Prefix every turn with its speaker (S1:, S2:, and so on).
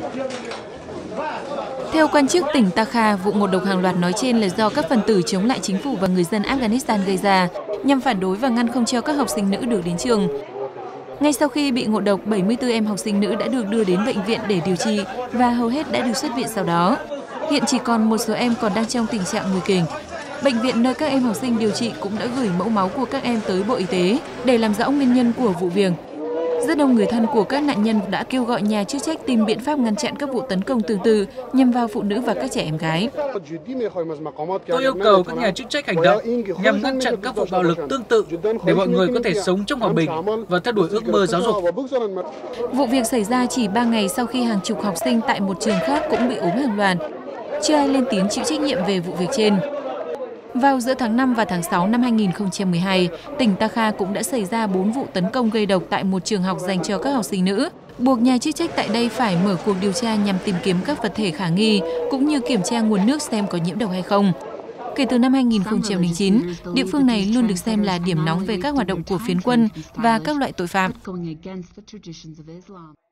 S1: Theo quan chức tỉnh Takha, vụ ngộ độc hàng loạt nói trên là do các phần tử chống lại chính phủ và người dân Afghanistan gây ra, nhằm phản đối và ngăn không cho các học sinh nữ được đến trường. Ngay sau khi bị ngộ độc, 74 em học sinh nữ đã được đưa đến bệnh viện để điều trị và hầu hết đã được xuất viện sau đó. Hiện chỉ còn một số em còn đang trong tình trạng nguy kịch. Bệnh viện nơi các em học sinh điều trị cũng đã gửi mẫu máu của các em tới Bộ Y tế để làm rõ nguyên nhân của vụ việc. Rất đông người thân của các nạn nhân đã kêu gọi nhà chức trách tìm biện pháp ngăn chặn các vụ tấn công tương tự nhằm vào phụ nữ và các trẻ em gái.
S2: Tôi yêu cầu các nhà chức trách hành động nhằm ngăn chặn các vụ bạo lực tương tự để mọi người có thể sống trong hòa bình và theo đuổi ước mơ giáo dục.
S1: Vụ việc xảy ra chỉ 3 ngày sau khi hàng chục học sinh tại một trường khác cũng bị ốm hàng loạt. Chưa ai lên tiếng chịu trách nhiệm về vụ việc trên. Vào giữa tháng 5 và tháng 6 năm 2012, tỉnh Takha cũng đã xảy ra 4 vụ tấn công gây độc tại một trường học dành cho các học sinh nữ, buộc nhà chức trách tại đây phải mở cuộc điều tra nhằm tìm kiếm các vật thể khả nghi, cũng như kiểm tra nguồn nước xem có nhiễm độc hay không. Kể từ năm 2009, địa phương này luôn được xem là điểm nóng về các hoạt động của phiến quân và các loại tội phạm.